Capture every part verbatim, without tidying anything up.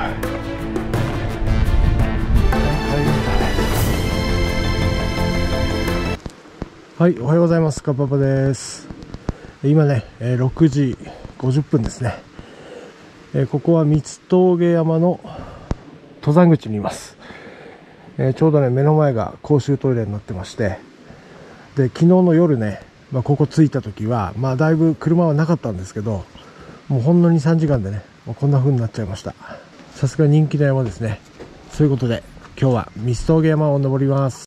はい、おはようございます。かっぱぱです。今ね、ろくじごじゅっぷんですね。ここは三峠山の登山口にいます。ちょうどね、目の前が公衆トイレになってまして、で、昨日の夜ね、まあ、ここ着いた時は、まあ、だいぶ車はなかったんですけど、もうほんのに、さんじかんでね、もうこんな風になっちゃいました。さすが人気の山ですね。そういうことで、今日は三峠山を登ります。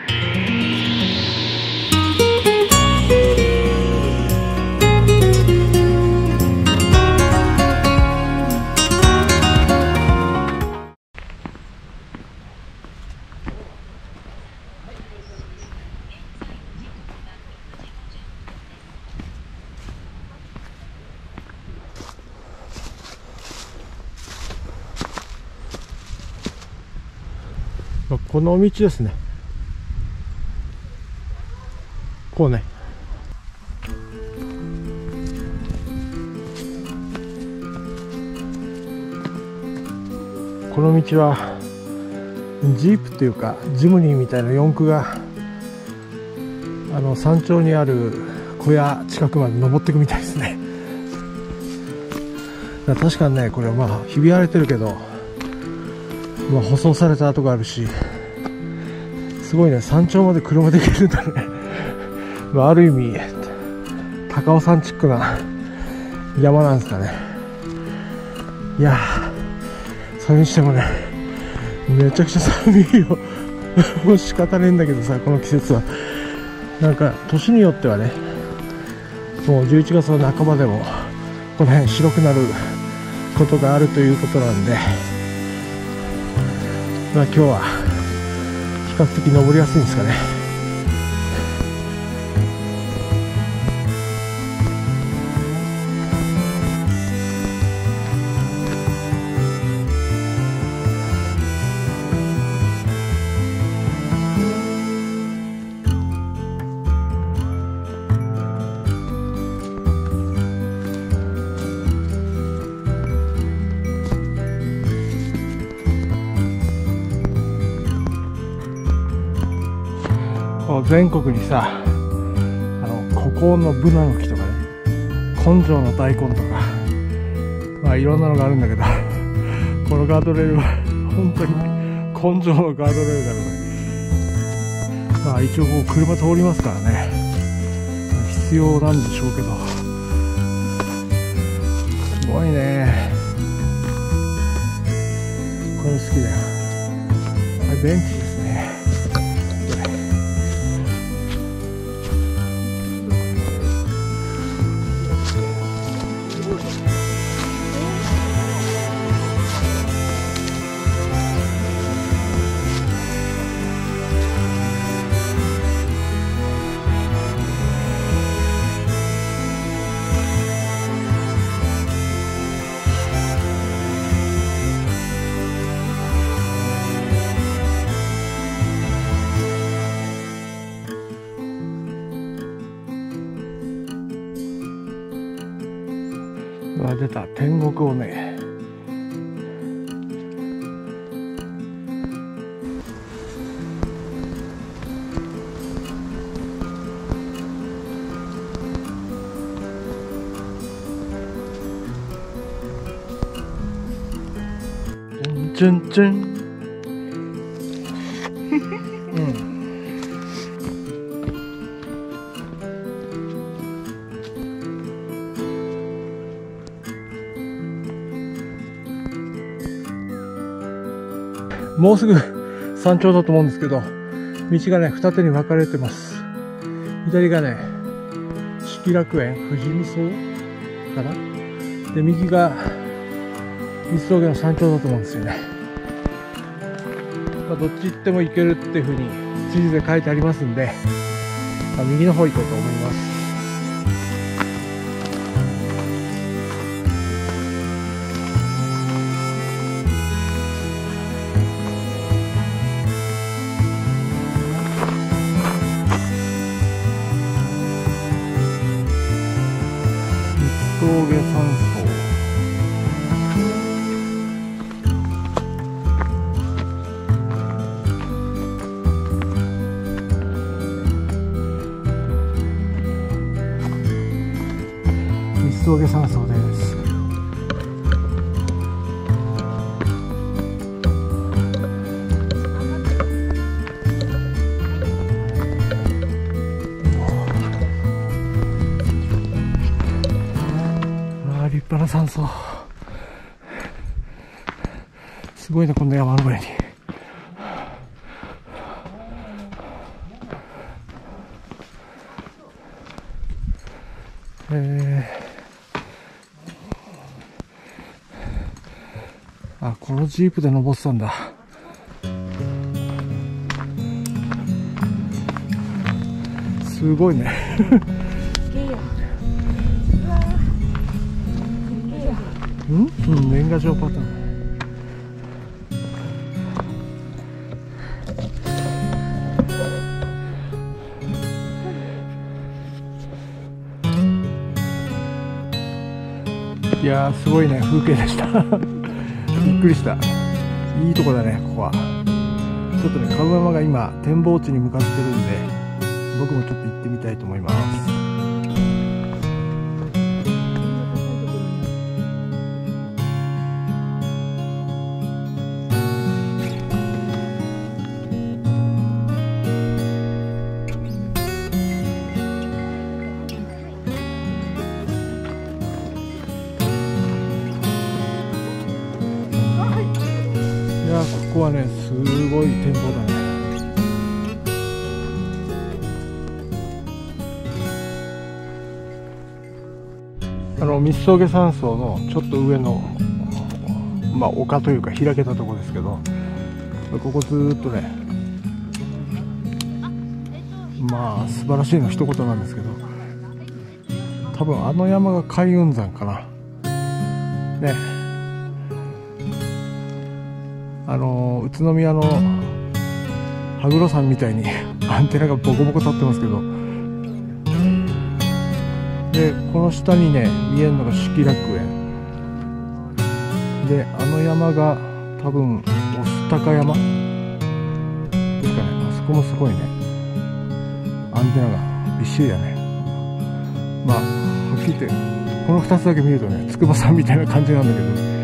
この道ですね。こうね。この道はジープっていうかジムニーみたいな四駆があの山頂にある小屋近くまで登っていくみたいですね。確かにね、これはまあひび割れてるけど、まあ、舗装された跡があるし、すごいね、山頂まで車で行けるんだね。まあ、ある意味高尾山チックな山なんですかね。いやー、それにしてもね、めちゃくちゃ寒いよ。もう仕方ねえんだけどさ、この季節はなんか年によってはね、もうじゅういちがつの半ばでもこの辺白くなることがあるということなんで、まあ今日は比較的登りやすいんですかね。全国にさ、あの孤高のブナの木とかね、根性の大根とか、まあいろんなのがあるんだけど、このガードレールは本当に根性のガードレールだからね。まあ一応こう車通りますからね、必要なんでしょうけど、すごいね。これ好きだよ。あれベンチですね。出た天国をね、チュンチュンうん。もうすぐ山頂だと思うんですけど、道がね二手に分かれてます。左がね四季楽園富士見荘かな、で右が三峠の山頂だと思うんですよね。まあ、どっち行っても行けるっていうふうに地図で書いてありますんで、まあ、右の方行こうと思います。三峠山荘。 峠山荘です。ああ、立派な山荘。すごいね、こんな山の上に。えー、あ、このジープで登ってたんだ。すごいね。うん、うん、年賀状パターン。いやー、すごいね、風景でした。びっくりした。いいとこだね、ここは。ちょっとね、株山が今展望地に向かってるんで、僕もちょっと行ってみたいと思います。ここはね、すごい展望だね。あの三峠山荘のちょっと上の、まあ、丘というか開けたところですけど、ここずーっとね、まあ素晴らしいの一言なんですけど、多分あの山が海雲山かなね。あの宇都宮の羽黒山みたいにアンテナがボコボコ立ってますけど、でこの下にね見えるのが四季楽園で、あの山が多分御巣鷹山ですかね。あそこもすごいね、アンテナがびっしりだね。まあはっきり言ってこのふたつだけ見るとね、筑波山みたいな感じなんだけど、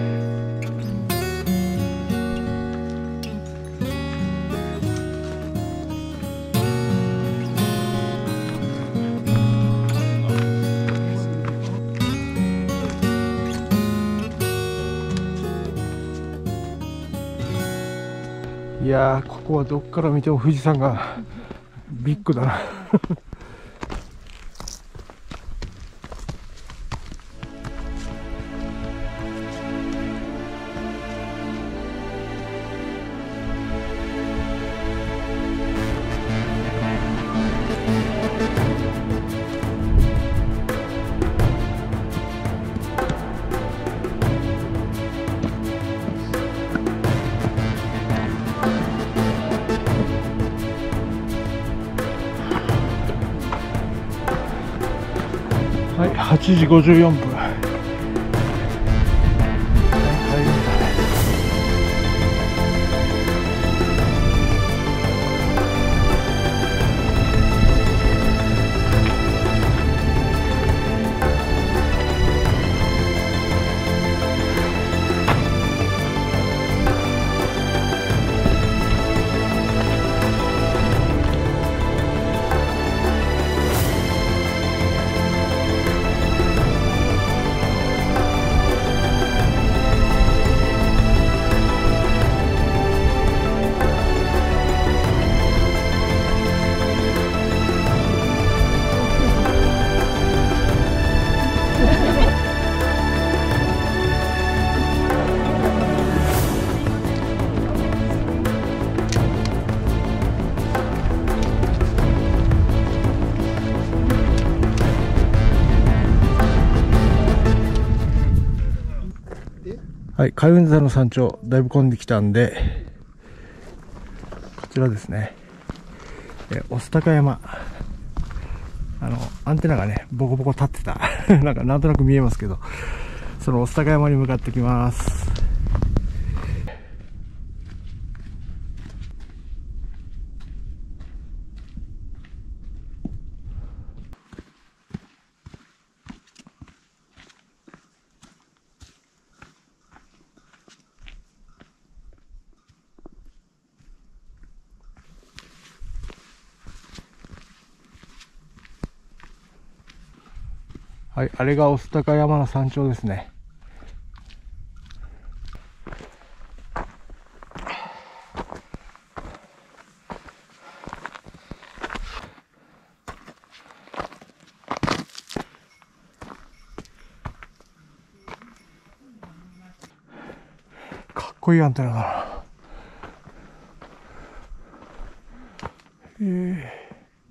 いやー、ここはどっから見ても富士山がビッグだな。はい、はちじごじゅうよんぷん。はい、海雲山の山頂だいぶ混んできたんで、こちらですね、え御巣鷹山、あのアンテナがねボコボコ立ってたなんかなんとなく見えますけど、その御巣鷹山に向かってきます。 はい、あれが御巣鷹山の山頂ですね。かっこいいアンテナだな。えー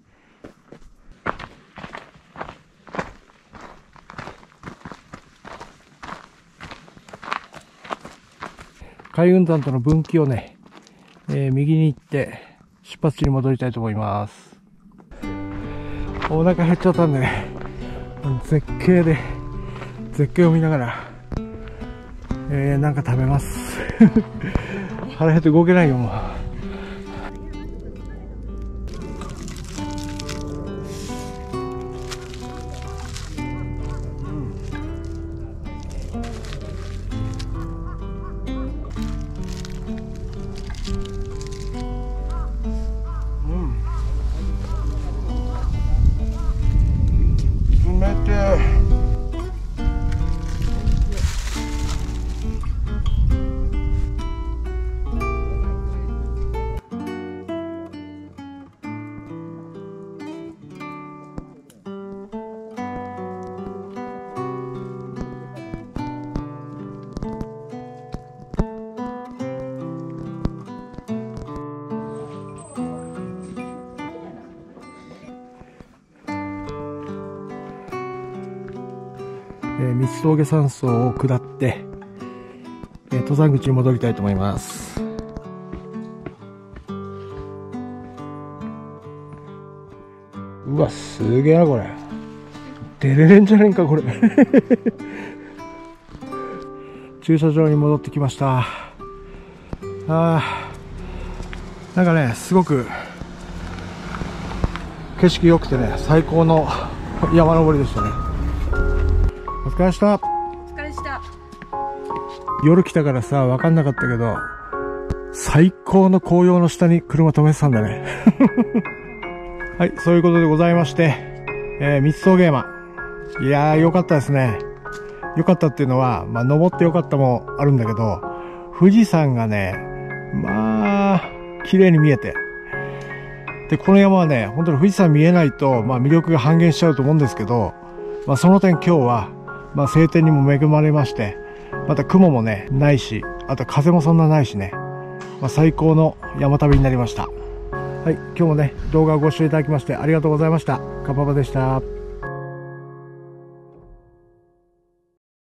海運団との分岐をね、えー、右に行って出発地に戻りたいと思います。お腹減っちゃったんでね、絶景で絶景を見ながら、えー、なんか食べます。腹減って動けないよもう。えー、三峠山荘を下って、えー、登山口に戻りたいと思います。うわ、すげえなこれ。出れれんじゃねえかこれ。駐車場に戻ってきました。あー、なんかね、すごく景色良くてね、最高の山登りでしたね。お疲れ様でした。 お疲れした。 夜来たからさ、分かんなかったけど、最高の紅葉の下に車止めてたんだね。はい、そういうことでございまして、えー、三峠山。いやー、良かったですね。良かったっていうのは、まあ、登って良かったもあるんだけど、富士山がね、まあ、綺麗に見えて。で、この山はね、本当に富士山見えないと、まあ、魅力が半減しちゃうと思うんですけど、まあ、その点今日は、まあ、晴天にも恵まれまして、また雲もね、ないし、あと風もそんなないしね、まあ、最高の山旅になりました。はい、今日もね、動画をご視聴いただきましてありがとうございました。かっぱぱでした。